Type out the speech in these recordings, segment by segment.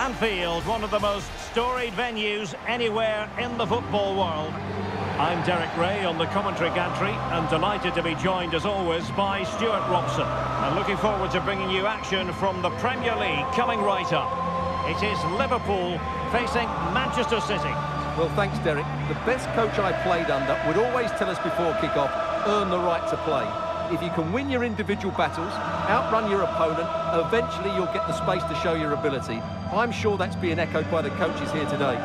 Anfield, one of the most storied venues anywhere in the football world. I'm Derek Ray on the commentary gantry and delighted to be joined as always by Stuart Robson. And looking forward to bringing you action from the Premier League coming right up. It is Liverpool facing Manchester City. Well, thanks, Derek. The best coach I played under would always tell us before kick-off, earn the right to play. If you can win your individual battles, outrun your opponent, eventually you'll get the space to show your ability. I'm sure that's being echoed by the coaches here today.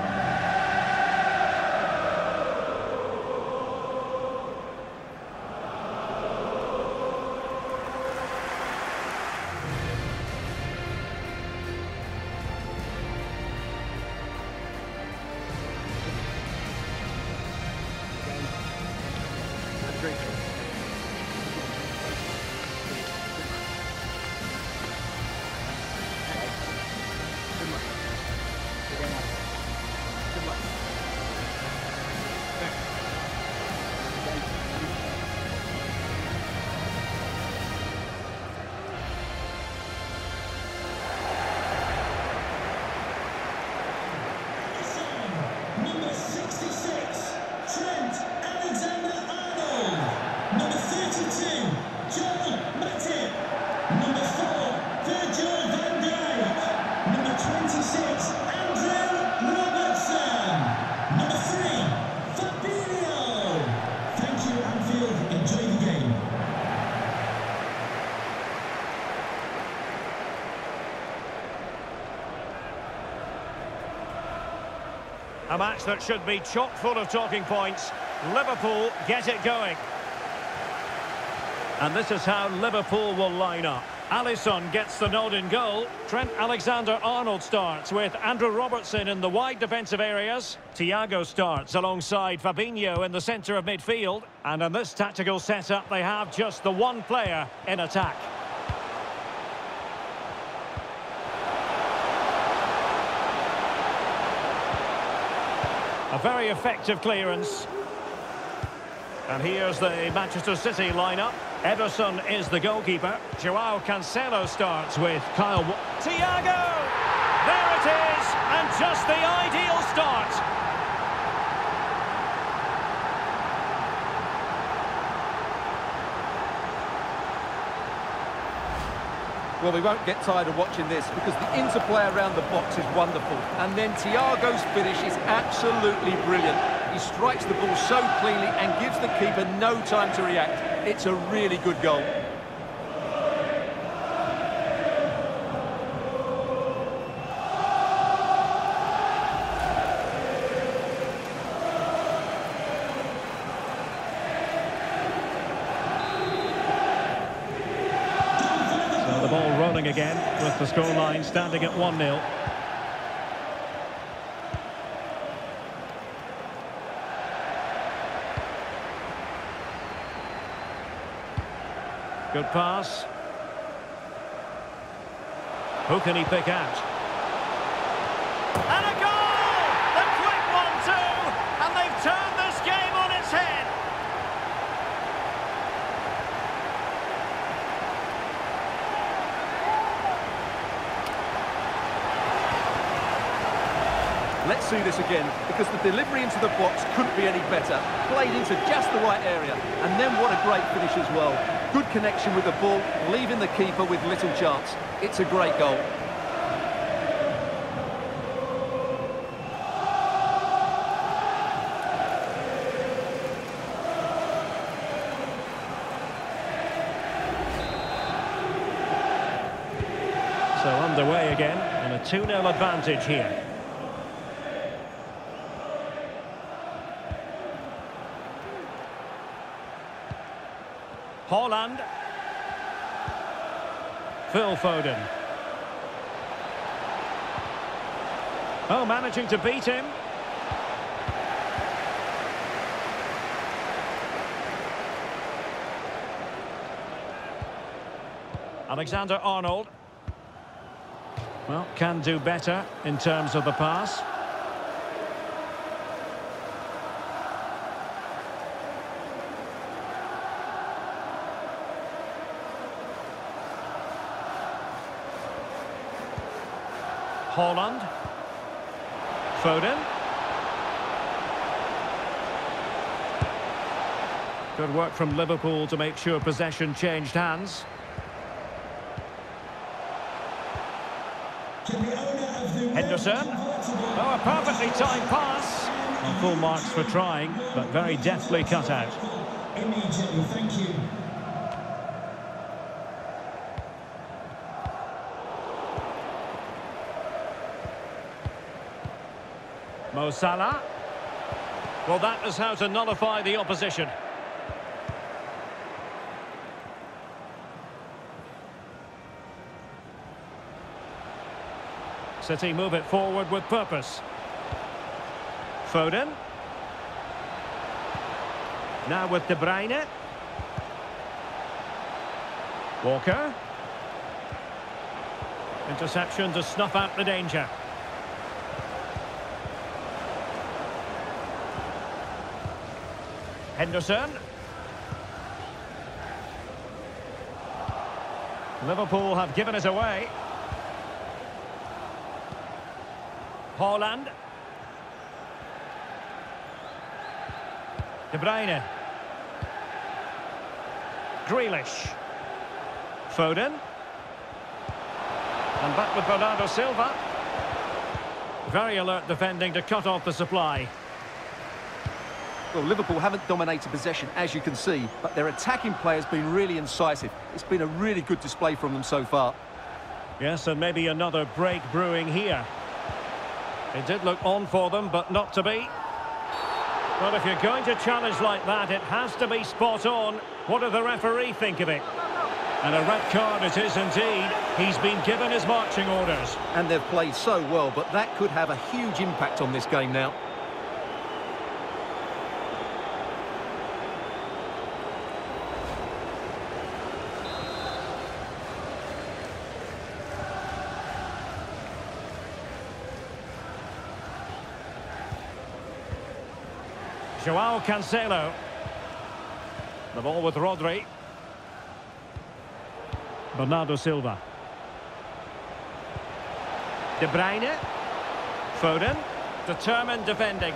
A match that should be chock full of talking points. Liverpool get it going. And this is how Liverpool will line up. Alisson gets the nod in goal. Trent Alexander-Arnold starts with Andrew Robertson in the wide defensive areas. Thiago starts alongside Fabinho in the centre of midfield. And in this tactical setup, they have just the one player in attack. A very effective clearance. And here's the Manchester City lineup. Ederson is the goalkeeper. Joao Cancelo starts with Kyle. Thiago! There it is! And just the ideal start. Well, we won't get tired of watching this because the interplay around the box is wonderful. And then Thiago's finish is absolutely brilliant. He strikes the ball so cleanly and gives the keeper no time to react. It's a really good goal. Again with the scoreline standing at 1-0. Good pass. Who can he pick out? And a goal! The quick one too! And they've turned this game on its head. Let's see this again, because the delivery into the box couldn't be any better. Played into just the right area, and then what a great finish as well. Good connection with the ball, leaving the keeper with little chance. It's a great goal. So underway again, and a 2-0 advantage here. Haaland. Phil Foden. Oh, managing to beat him. Alexander-Arnold. Well, can do better in terms of the pass. Haaland. Foden. Good work from Liverpool to make sure possession changed hands. Henderson. Oh, a perfectly timed pass. And full marks for trying, but very deftly cut out. Immediately, thank you. Mo Salah. Well, that is how to nullify the opposition. City move it forward with purpose. Foden. Now with De Bruyne. Walker. Interception to snuff out the danger. Henderson. Liverpool have given us away. Haaland. De Bruyne. Grealish. Foden. And back with Bernardo Silva. Very alert defending to cut off the supply. Well, Liverpool haven't dominated possession, as you can see, but their attacking play has been really incisive. It's been a really good display from them so far. Yes, and maybe another break brewing here. It did look on for them, but not to be. Well, if you're going to challenge like that, it has to be spot on. What does the referee think of it? And a red card it is indeed. He's been given his marching orders. And they've played so well, but that could have a huge impact on this game now. Joao Cancelo. The ball with Rodri. Bernardo Silva. De Bruyne. Foden. Determined defending.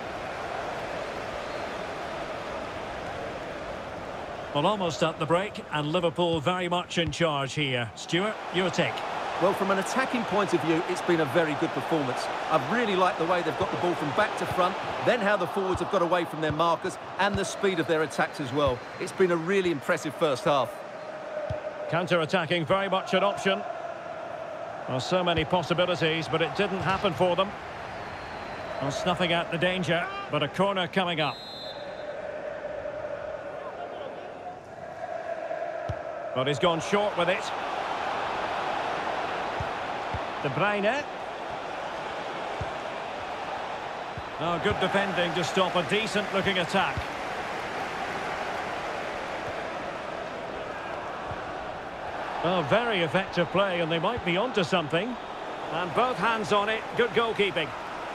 Well, almost at the break, and Liverpool very much in charge here. Stuart, your take. Well, from an attacking point of view, it's been a very good performance. I've really liked the way they've got the ball from back to front, then how the forwards have got away from their markers, and the speed of their attacks as well. It's been a really impressive first half. Counter-attacking very much an option. Well, so many possibilities, but it didn't happen for them. Well, snuffing out the danger, but a corner coming up. But he's gone short with it. De Bruyne. Oh, good defending to stop a decent-looking attack. Oh, very effective play, and they might be onto something. And both hands on it. Good goalkeeping.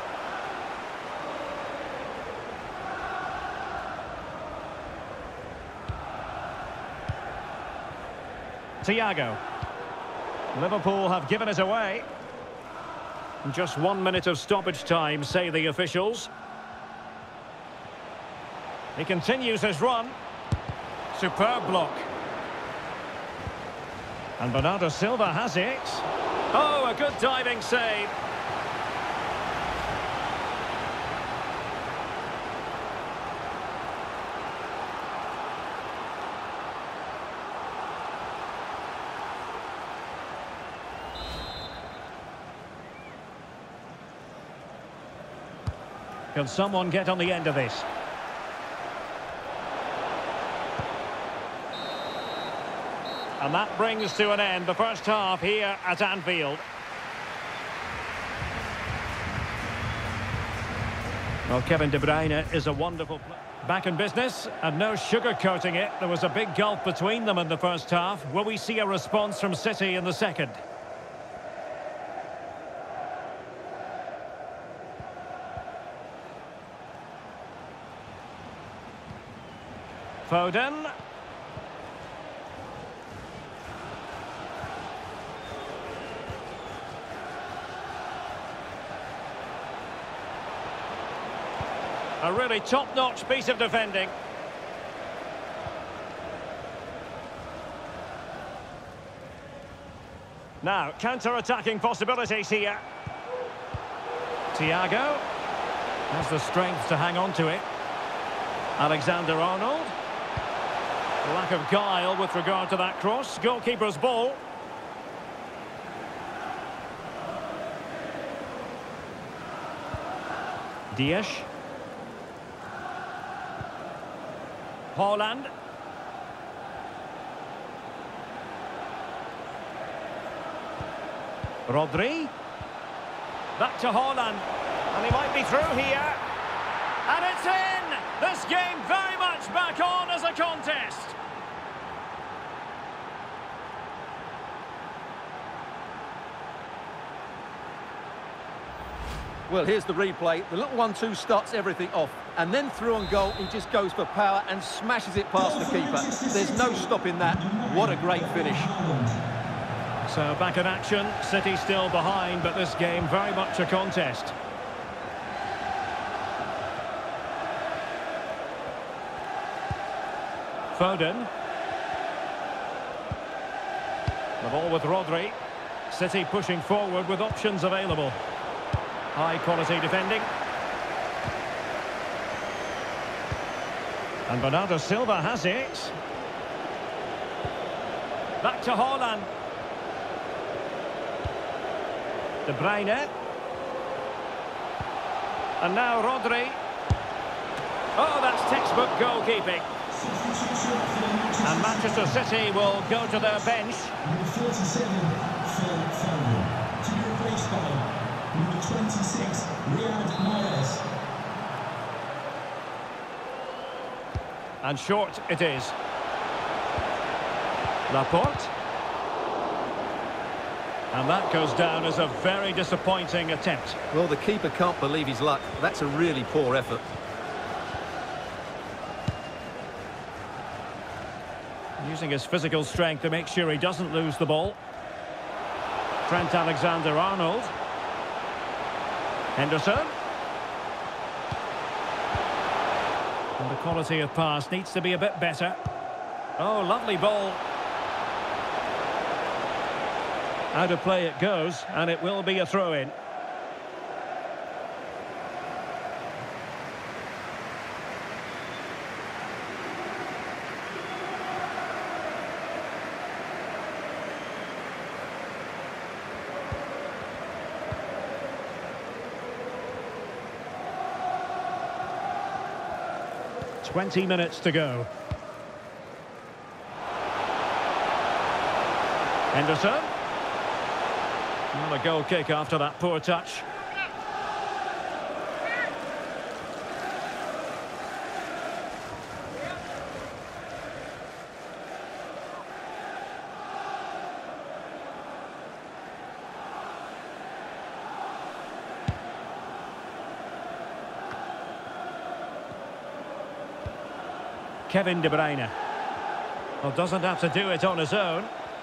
Thiago. Liverpool have given us away. Just 1 minute of stoppage time, say the officials. He continues his run. Superb block. And Bernardo Silva has it. Oh, a good diving save. Can someone get on the end of this? And that brings to an end the first half here at Anfield. Well, Kevin De Bruyne is a wonderful player. Back in business, and no sugarcoating it. There was a big gulf between them in the first half. Will we see a response from City in the second? Foden. A really top-notch piece of defending. Now, counter-attacking possibilities here. Thiago has the strength to hang on to it. Alexander-Arnold. Lack of guile with regard to that cross. Goalkeeper's ball. Dias. Haaland. Rodri. Back to Haaland. And he might be through here. And it's in! This game very much back on as a contest. Well, here's the replay. The little 1-2 starts everything off. And then through on goal, he just goes for power and smashes it past the keeper. There's no stopping that. What a great finish. So back in action. City still behind, but this game very much a contest. Foden. The ball with Rodri. City pushing forward with options available. High quality defending. And Bernardo Silva has it. Back to Haaland. De Bruyne. And now Rodri. Oh, that's textbook goalkeeping. And Manchester City will go to their bench. Number 47, Phil Foden. To be replaced by number 26, Riyad Mahrez. And short it is. Laporte. And that goes down as a very disappointing attempt. Well, the keeper can't believe his luck. That's a really poor effort. Using his physical strength to make sure he doesn't lose the ball. Trent Alexander-Arnold. Henderson. And the quality of pass needs to be a bit better. Oh, lovely ball. Out of play it goes, and it will be a throw-in. Twenty minutes to go. Henderson. Well, a goal kick after that poor touch. Kevin De Bruyne. Well, doesn't have to do it on his own.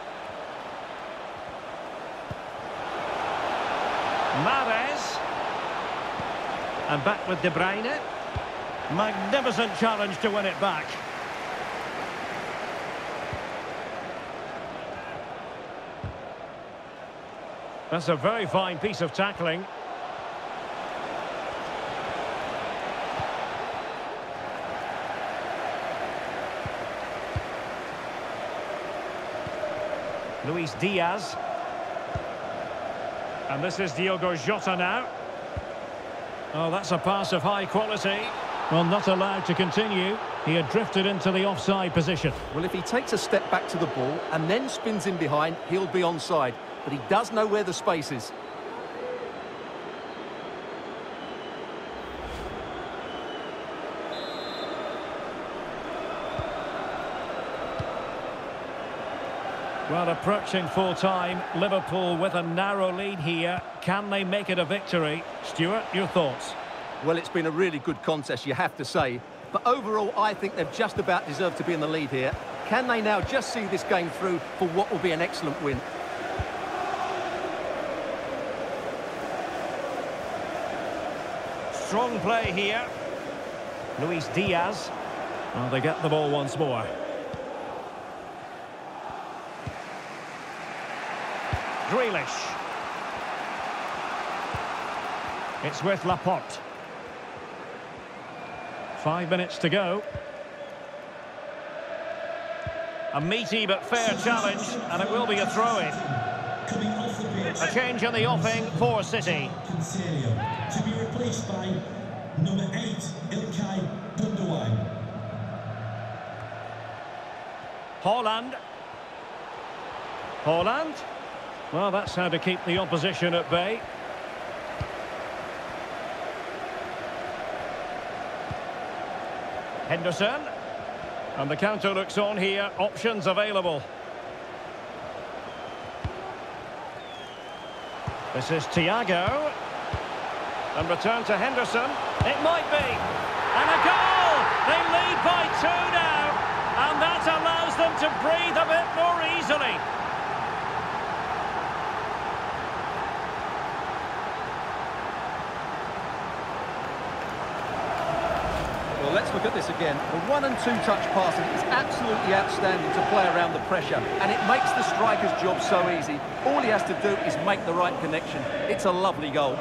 Mahrez. And back with De Bruyne. Magnificent challenge to win it back. That's a very fine piece of tackling. Luis Diaz. And this is Diogo Jota now. Oh, that's a pass of high quality. Well, not allowed to continue. He had drifted into the offside position. Well, if he takes a step back to the ball and then spins in behind, he'll be onside. But he does know where the space is. Well, approaching full time, Liverpool with a narrow lead here. Can they make it a victory? Stuart, your thoughts? Well, it's been a really good contest, you have to say. But overall, I think they've just about deserved to be in the lead here. Can they now just see this game through for what will be an excellent win? Strong play here. Luis Diaz. Well, they get the ball once more. Grealish. It's with Laporte. 5 minutes to go. A meaty but fair challenge, and it will be a throw-in. A change in the offing for City. To be replaced by number 8, Ilkay Gundogan. Haaland. Haaland. Well, that's how to keep the opposition at bay. Henderson. And the counter looks on here. Options available. This is Thiago. And return to Henderson. It might be. And a goal! They lead by 2 now. And that allows them to breathe a bit more easily. Well, let's look at this again. The 1- and 2-touch passing is absolutely outstanding to play around the pressure, and it makes the striker's job so easy. All he has to do is make the right connection. It's a lovely goal.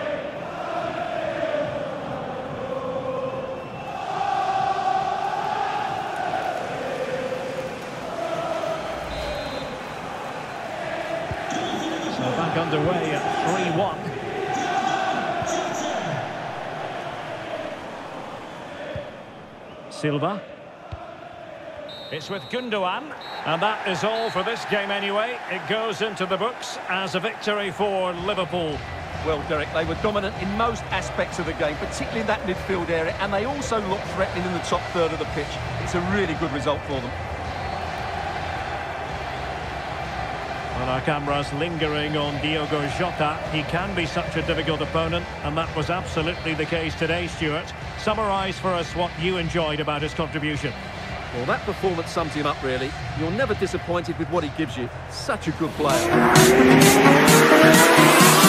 So back underway at 3-1. Silva. It's with Gundogan, and that is all for this game anyway. It goes into the books as a victory for Liverpool. Well, Derek, they were dominant in most aspects of the game, particularly in that midfield area, and they also looked threatening in the top third of the pitch. It's a really good result for them. Well, our cameras lingering on Diogo Jota. He can be such a difficult opponent, and that was absolutely the case today, Stuart. Summarise for us what you enjoyed about his contribution. Well, that performance sums him up, really. You're never disappointed with what he gives you. Such a good player.